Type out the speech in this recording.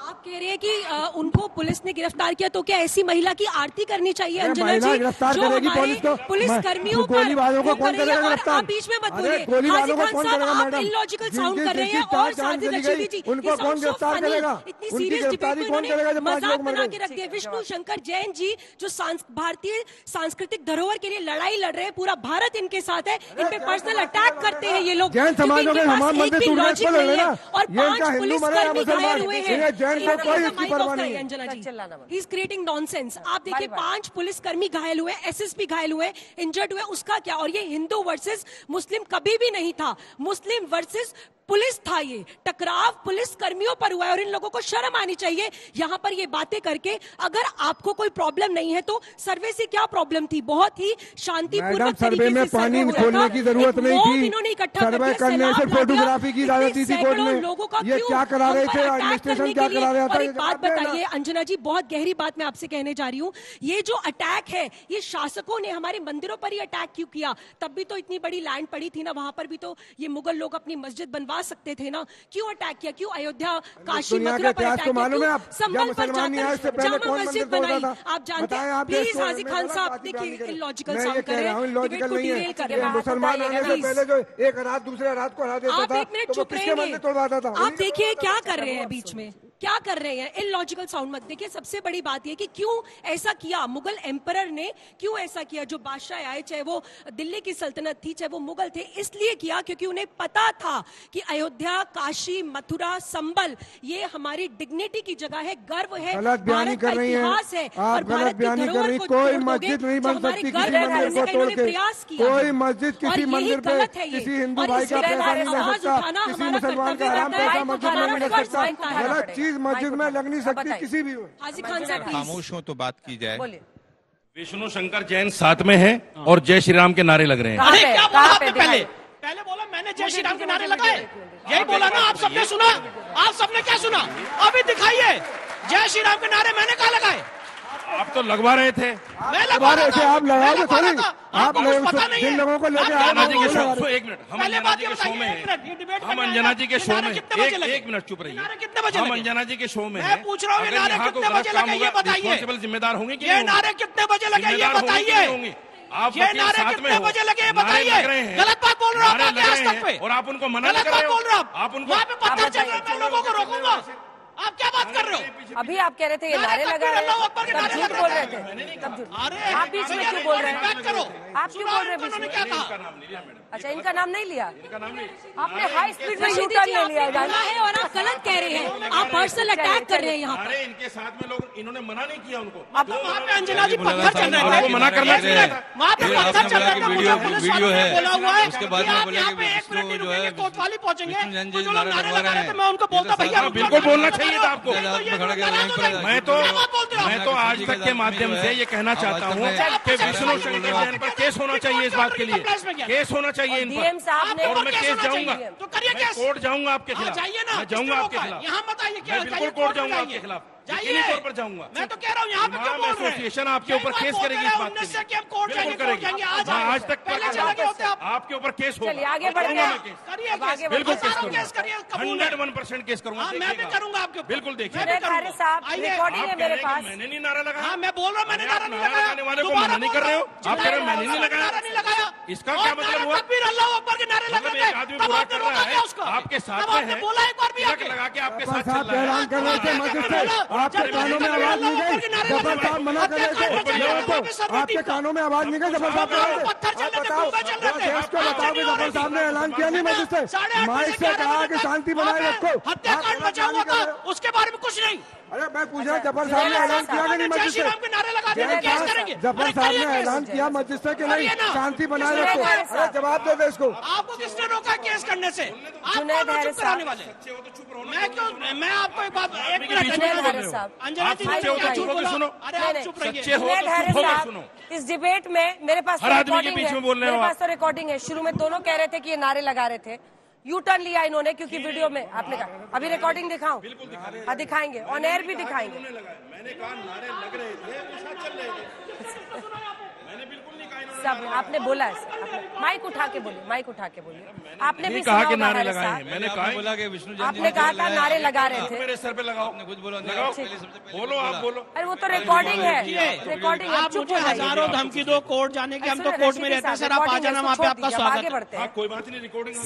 आप कह रहे हैं कि उनको पुलिस ने गिरफ्तार किया, तो क्या ऐसी महिला की आरती करनी चाहिए अंजना जी? गिरफ्तार करेगी पुलिस को, पुलिस कर्मियों गोली वालों को कौन करेगा गिरफ्तार? आप बीच में मत बोलिए। गोली वालों को कौन करेगा मैडम? इलॉजिकल साउंड कर रहे हैं। और साध्वी लक्ष्मी जी, उनको कौन गिरफ्तार करेगा? इतनी उनकी सीरियस गिरफ्तारी डिबेट कौन करेगा जब 5 मजाक लोग मर बना गए? के रख दिया। विष्णु शंकर जैन जी जो भारतीय सांस्कृतिक धरोहर के लिए लड़ाई लड़ रहे हैं, पूरा भारत इनके साथ है, इन पे पर्सनल अटैक करते हैं ये लोग। जैन समाजों के हमारे मंदिर टूटने पर लड़ रहे हैं और ये इनका 5 हिंदू मरे या मुसलमान, हैं। जैन को कोई इसकी परवाह नहीं है। Anjana ji, he is creating nonsense. आप देखिए 5 पुलिसकर्मी घायल हुए, एसएसपी घायल हुए, इंजर्ड हुए, उसका क्या? और ये हिंदू वर्सेस मुस्लिम कभी भी नहीं था, मुस्लिम वर्सेस पुलिस था। ये टकराव पुलिस कर्मियों पर हुआ है और इन लोगों को शर्म आनी चाहिए यहां पर ये बातें करके। अगर आपको कोई प्रॉब्लम नहीं है तो सर्वे से क्या प्रॉब्लम थी? बहुत ही शांतिपूर्वक सर्वे में पानी खोलने की जरूरत नहीं थी, इन्होंने इकट्ठा सर्वे करने से फोटोग्राफी की इजाजत दी थी कोर्ट में। लोगों का ये क्या करा रहे थे, एडमिनिस्ट्रेशन क्या करा रहा था? एक बात बताइए अंजना जी, बहुत गहरी बात मैं आपसे कहने जा रही हूँ। ये जो अटैक है, ये शासकों ने हमारे मंदिरों पर ही अटैक क्यों किया? तब भी तो इतनी बड़ी लैंड पड़ी थी ना, वहां पर भी तो ये मुगल लोग अपनी मस्जिद बनवा सकते थे ना। क्यों अटैक किया? क्यों अयोध्या, काशी, मथुरा पर अटैक किया? संभल पर जाकर जामा मस्जिद बनाई। आप जानते हैं? प्लीज हाजी खान साहब, देखिए इलॉजिकल साउंड कर रहे हैं, इलॉजिकल नहीं है। मुसलमान आने से पहले जो एक रात दूसरे रात को हरा देता था, आप एक मिनट चुप रहेंगे? आप देखिए क्या कर रहे हैं बीच में, क्या कर रहे हैं? इलॉजिकल साउंड मत। देखिए सबसे बड़ी बात यह कि क्यों ऐसा किया मुगल एम्परर ने, क्यों ऐसा किया? जो बादशाह आए, चाहे वो दिल्ली की सल्तनत थी, चाहे वो मुगल थे, इसलिए किया क्योंकि उन्हें पता था कि अयोध्या, काशी, मथुरा, संबल ये हमारी डिग्निटी की जगह है, गर्व है, भारत का इतिहास है। और भारत की धरोहर को कोई मस्जिद नहीं बन सकती किसी मंदिर को तोड़ के। कोई मस्जिद किसी मंदिर पे किसी हिंदू भाई का पैसा नहीं ले सकता, किसी मुसलमान का हराम पैसा मस्जिद में नहीं लग सकता। गलत चीज मस्जिद में लग नहीं सकती किसी भी। हाजी खान साहब खामोश हो तो बात की जाए। विष्णु शंकर जैन साथ में है और जय श्री राम के नारे लग रहे हैं। अरे क्या बोला आपने? पहले बोला मैंने जय श्री राम के नारे लगाए, यही बोला ना? आप सबने सुना? आप सबने क्या सुना? अभी दिखाइए जय श्री राम के नारे मैंने कहा लगाए? आप तो लगवा रहे थे। मैं लगवा रहे थे, आप लगाओगे थोड़ी? आप पता नहीं जिन लोगों को लेके एक मिनट, हम अंजना जी के शो में हैं, हम अंजना जी के शो में, एक मिनट चुप रहिए, हम अंजना जी के शो में हैं। पूछ रहा हूँ ये नारे कितने बजे लगे ये बताइए। जिम्मेदार होंगे कि ये नारे कितने बजे लगे ये बताइए। आप ये नारे कितने बजे लगे बताइए। गलत बात बोल रहे हो आप आज तक पे, और आप उनको मना कर रहे हो। बोल रहे हो आप उनको, वहाँ पे पत्थर चल रहा है, मैं लोगों को रोकूंगा। आप क्या बात कर रहे हो? अभी आप कह रहे थे ये नारे लगा रहे हैं, तब झूठ बोल रहे थे, तब झूठ। आप बीच में क्यों बोल रहे हैं? आप क्यों बोल रहे हैं बीच में? अच्छा, इनका नाम नहीं लिया आपने? हाई स्पीड में यू टर्न ले लिया है और आप गलत कह रहे हैं, आप पर्सनल अटैक कर रहे हैं यहाँ। अरे इनके साथ में लोग, इन्होंने मना नहीं किया उनको। अब वहाँ पे अंजना जी पत्थर चल रहे थे, मना करना चाहिए। वहाँ पे पत्थर चल रहा था, वीडियो है, बोला हुआ है उसके बाद में बोले कि एक मिनट जो है कोतवाली पहुंचेंगे, जैन जी जो लोग नारे लगवा लगा रहे रहे थे मैं उनको बोलता भैया बिल्कुल बोलना चाहिए था आपको। मैं तो आज तक के माध्यम से ये कहना चाहता हूँ कि विष्णु शंकर जैन पर केस होना चाहिए, इस बात के लिए केस होना चाहिए इन पर, और मैं केस जाऊंगा, तो करिए केस, कोर्ट जाऊंगा आपके खिलाफ। जाइए ना, मैं जाऊंगा आपके खिलाफ, यहाँ बताइए क्या? बिल्कुल कोर्ट जाऊंगा आपके खिलाफ, जाइए तौर पर जाऊंगा। मैं तो कह रहा हूँ यहाँ पे क्यों बोल रहे हैं? एसोसिएशन आपके ऊपर केस करेगी इस बात के लिए, बिल्कुल करेगी। आज तक आपके ऊपर केस होगा, चलिए आगे बढ़ते हैं, बिल्कुल केस करूंगा, 101% केस करूंगा। मैं भी करूंगा आपके, बिल्कुल देखिए। रिकॉर्डिंग है मेरे पास। मैंने नहीं नारा लगाया। हाँ मैं बोल रहा हूँ मैंने नारा नहीं लगाया। लगाने वाले को मना नहीं कर रहे हो, आप कह रहे हो मैंने नहीं लगाया। इसका क्या मतलब हुआ? अल्लाह अकबर के नारे लगे थे, एक आदमी बुरा कर रहा है, आपके साथ में है, बोला एक बार भी लगा के आपके साथ चल रहा है। ऐलान कर रहे थे मस्जिद से, आपके कानों में आवाज नहीं गई? जफर साहब मना कर रहे थे, आपके कानों में आवाज नहीं गई? जफर साहब बताओ, देश को बताओ कि जफर साहब ने ऐलान किया नहीं मस्जिद से? माइक से कहा कि शांति बनाए रखो, हत्याकांड बचा हुआ था, उसके बारे में कुछ नहीं। अरे मैं पूछ रहा, जफर साहब ने ऐलान किया कि नहीं मस्जिद से? जफर साहब ने ऐलान किया मस्जिद से कि नहीं शांति बनाए रखो? अरे जवाब दे दे इसको। आपको किसने रोका केस करने से? आप कराने वाले? मैं क्यों? मैं आपको एक बात, एक मिनट अंजना जी सुनो, अरे आप चुप रहिए। इस डिबेट में मेरे पास तो रिकॉर्डिंग है, मेरे पास तो रिकॉर्डिंग है। शुरू में दोनों कह रहे थे कि ये नारे लगा रहे थे, यू टर्न लिया इन्होंने क्योंकि वीडियो में आपने कहा। अभी रिकॉर्डिंग दिखाऊं? हाँ दिखाएंगे, ऑन एयर भी दिखाएंगे। मैंने कहा नारे लग रहे थे, चल रहे थे। सब आपने बोला है सर, माइक उठा के बोलिए, माइक उठा के बोलिए। आपने भी कहा सुना कि होगा नारे हमारे लगाए साथ। हैं, मैंने कहा बोला कि विष्णु आपने कहा था नारे लगा रहे थे। मेरे सर पे लगाओ, कुछ बोलो बोलो आप बोलो। अरे वो तो रिकॉर्डिंग है, रिकॉर्डिंग है। आप मुझे हजारों धमकी दो कोर्ट जाने की, हम तो कोर्ट में रहते हैं सर, आप आ जाना, वहाँ पे आपका स्वागत है। कोई बात नहीं, रिकॉर्डिंग